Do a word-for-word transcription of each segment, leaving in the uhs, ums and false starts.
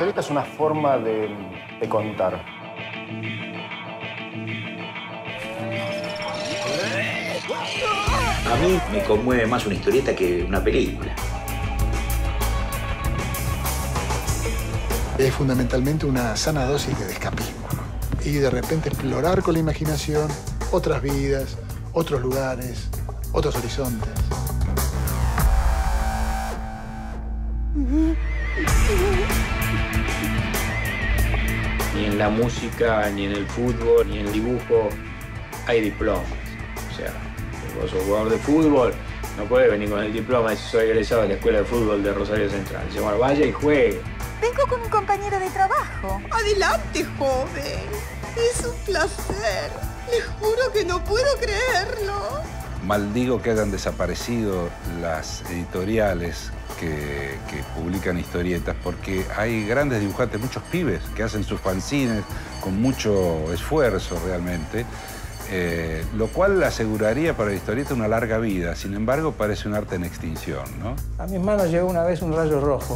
historieta es una forma de, de contar. A mí me conmueve más una historieta que una película. Es fundamentalmente una sana dosis de escapismo, ¿no? Y de repente explorar con la imaginación otras vidas, otros lugares, otros horizontes. Ni en la música, ni en el fútbol, ni en el dibujo hay diplomas. O sea, si vos sos jugador de fútbol, no podés venir con el diploma y si soy egresado de la Escuela de Fútbol de Rosario Central. Dice, bueno, vaya y juegue. Vengo con un compañero de trabajo. Adelante, joven. Es un placer. Les juro que no puedo creerlo. Maldigo que hayan desaparecido las editoriales que, que publican historietas, porque hay grandes dibujantes, muchos pibes que hacen sus fanzines con mucho esfuerzo realmente, eh, lo cual aseguraría para la historieta una larga vida. Sin embargo, parece un arte en extinción, ¿no? A mis manos llegó una vez un rayo rojo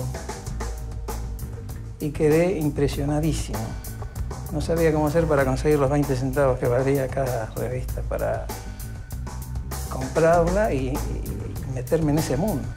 y quedé impresionadísimo. No sabía cómo hacer para conseguir los veinte centavos que valía cada revista para comprarla y, y meterme en ese mundo.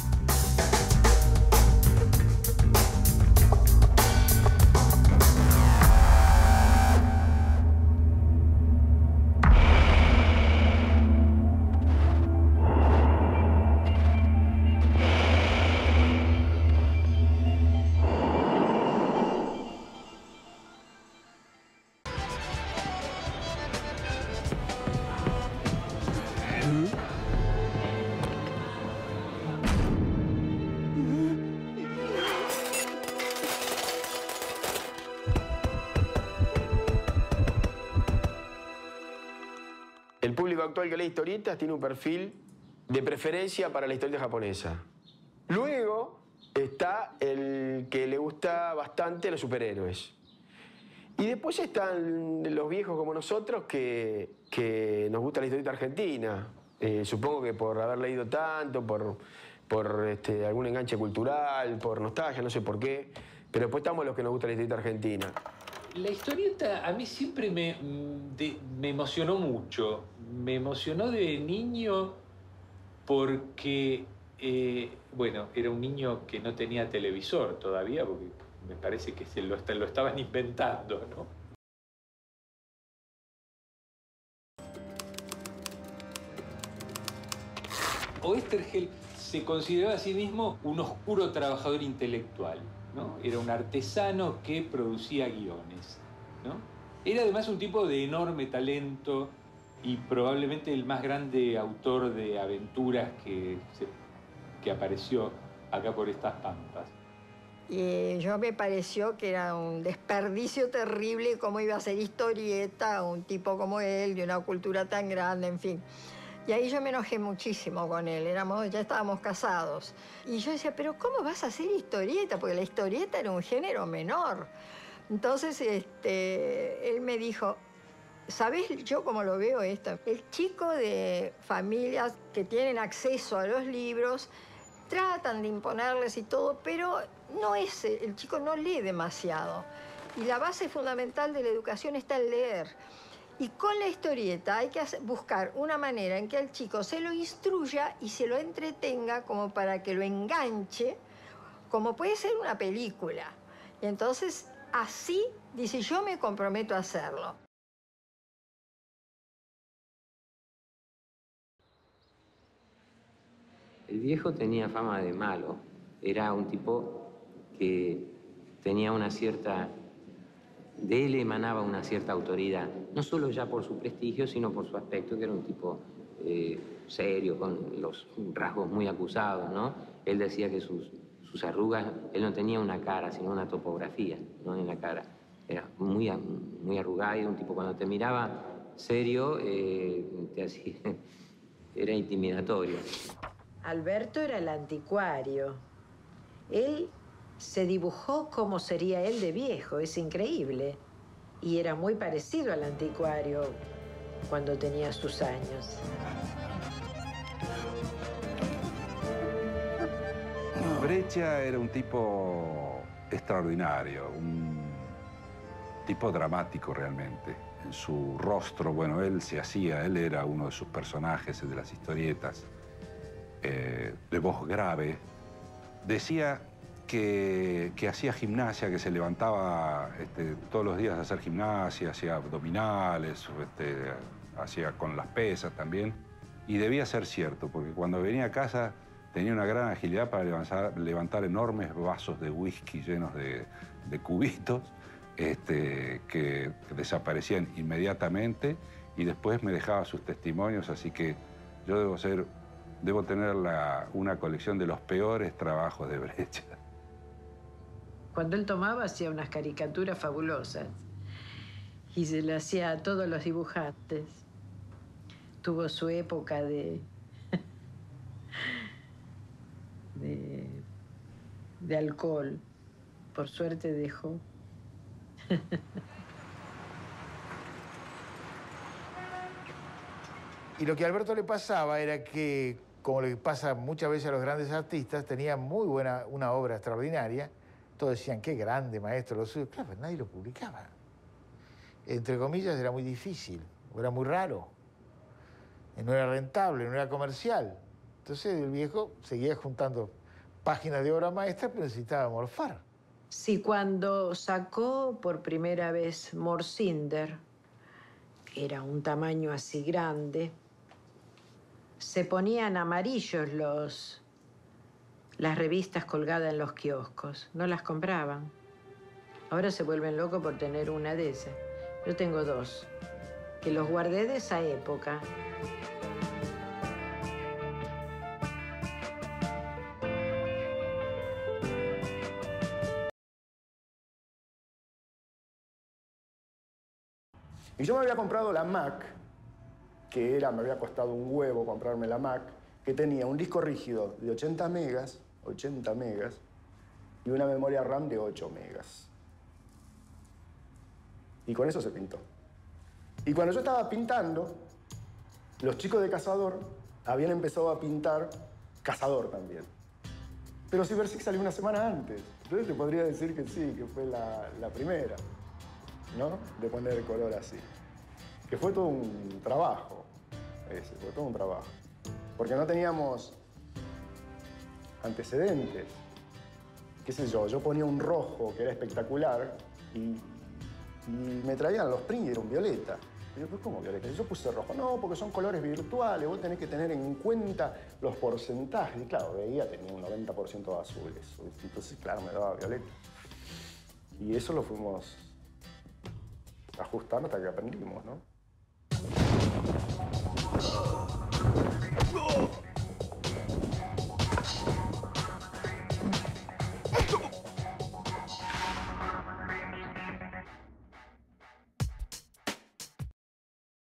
El público actual que lee historietas tiene un perfil de preferencia para la historieta japonesa. Luego está el que le gusta bastante los superhéroes. Y después están los viejos como nosotros que, que nos gusta la historieta argentina. Eh, supongo que por haber leído tanto, por, por este, algún enganche cultural, por nostalgia, no sé por qué. Pero después estamos los que nos gusta la historieta argentina. La historieta a mí siempre me, de, me emocionó mucho. Me emocionó de niño porque, eh, bueno, era un niño que no tenía televisor todavía, porque me parece que se lo, lo estaban inventando, ¿no? Oesterheld se consideraba a sí mismo un oscuro trabajador intelectual, ¿no? Era un artesano que producía guiones, ¿no? Era además un tipo de enorme talento y probablemente el más grande autor de aventuras que, se, que apareció acá por estas pampas. Y yo me pareció que era un desperdicio terrible cómo iba a ser historieta un tipo como él, de una cultura tan grande, en fin. Y ahí yo me enojé muchísimo con él, éramos, ya estábamos casados. Y yo decía, pero ¿cómo vas a hacer historieta? Porque la historieta era un género menor. Entonces, este, él me dijo, ¿sabés yo cómo lo veo esto? El chico de familias que tienen acceso a los libros tratan de imponerles y todo, pero no es, el chico no lee demasiado. Y la base fundamental de la educación está en leer. Y con la historieta hay que hacer, buscar una manera en que al chico se lo instruya y se lo entretenga como para que lo enganche, como puede ser una película. Y entonces, así, dice, yo me comprometo a hacerlo. El viejo tenía fama de malo. Era un tipo que tenía una cierta... De él emanaba una cierta autoridad, no solo ya por su prestigio, sino por su aspecto, que era un tipo eh, serio, con los rasgos muy acusados, ¿no? Él decía que sus, sus arrugas, él no tenía una cara, sino una topografía, ¿no? En la cara. Era muy, muy arrugado, y un tipo cuando te miraba serio, eh, te hacía, era intimidatorio. Alberto era el anticuario. Él se dibujó como sería él de viejo, es increíble. Y era muy parecido al anticuario cuando tenía sus años. Breccia era un tipo extraordinario, un tipo dramático realmente. En su rostro, bueno, él se hacía, él era uno de sus personajes de las historietas, eh, de voz grave. Decía que, que hacía gimnasia, que se levantaba este, todos los días a hacer gimnasia, hacía abdominales, este, hacía con las pesas también. Y debía ser cierto, porque cuando venía a casa tenía una gran agilidad para levantar, levantar enormes vasos de whisky llenos de, de cubitos este, que, que desaparecían inmediatamente, y después me dejaba sus testimonios, así que yo debo ser, debo tener la, una colección de los peores trabajos de Brecha. Cuando él tomaba hacía unas caricaturas fabulosas y se le hacía a todos los dibujantes. Tuvo su época de, de, de alcohol. Por suerte dejó. Y lo que a Alberto le pasaba era que, como le pasa muchas veces a los grandes artistas, tenía muy buena, una obra extraordinaria. Todos decían, qué grande maestro lo suyo. Claro, pero nadie lo publicaba. Entre comillas, era muy difícil, era muy raro. No era rentable, no era comercial. Entonces el viejo seguía juntando páginas de obra maestra, pero necesitaba morfar. Sí, cuando sacó por primera vez Morcinder, que era un tamaño así grande, se ponían amarillos los, las revistas colgadas en los kioscos. No las compraban. Ahora se vuelven locos por tener una de esas. Yo tengo dos, que los guardé de esa época. Y yo me había comprado la Mac, que era, me había costado un huevo comprarme la Mac, que tenía un disco rígido de ochenta megas, ochenta megas, y una memoria RAM de ocho megas. Y con eso se pintó. Y cuando yo estaba pintando, los chicos de Cazador habían empezado a pintar Cazador también. Pero Cybersic salió una semana antes. Entonces te podría decir que sí, que fue la, la primera, ¿no? De poner el color así. Que fue todo un trabajo, ese, fue todo un trabajo. Porque no teníamos antecedentes. Qué sé yo, yo ponía un rojo que era espectacular y, y me traían los prints y era un violeta. Y yo, ¿cómo violeta? Y yo puse rojo. No, porque son colores virtuales, vos tenés que tener en cuenta los porcentajes. Y claro, veía, tenía un noventa por ciento de azules. Entonces, claro, me daba violeta. Y eso lo fuimos ajustando hasta que aprendimos, ¿no?